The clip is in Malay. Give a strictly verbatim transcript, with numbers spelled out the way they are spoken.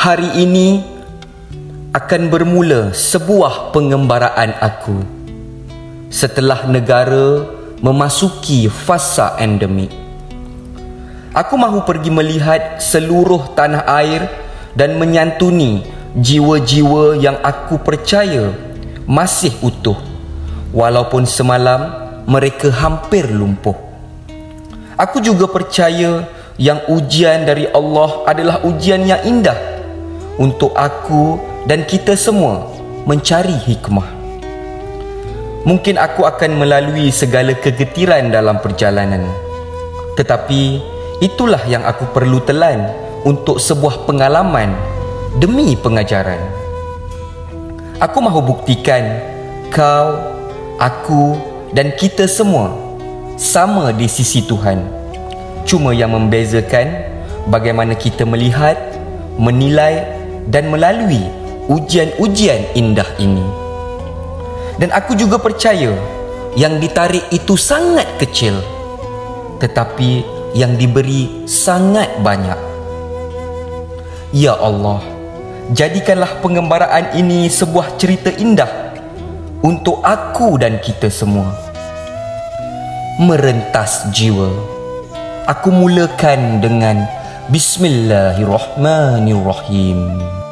Hari ini akan bermula sebuah pengembaraan aku setelah negara memasuki fasa endemik. Aku mahu pergi melihat seluruh tanah air dan menyantuni jiwa-jiwa yang aku percaya masih utuh, walaupun semalam mereka hampir lumpuh. Aku juga percaya yang ujian dari Allah adalah ujian yang indah untuk aku dan kita semua mencari hikmah. Mungkin aku akan melalui segala kegetiran dalam perjalanan, tetapi itulah yang aku perlu telan untuk sebuah pengalaman demi pengajaran. Aku mahu buktikan kau, aku dan kita semua sama di sisi Tuhan. Cuma yang membezakan bagaimana kita melihat, menilai dan melalui ujian-ujian indah ini. Dan aku juga percaya yang ditarik itu sangat kecil, tetapi yang diberi sangat banyak. Ya Allah, jadikanlah pengembaraan ini sebuah cerita indah untuk aku dan kita semua. Merentas jiwa, aku mulakan dengan Bismillahirrahmanirrahim.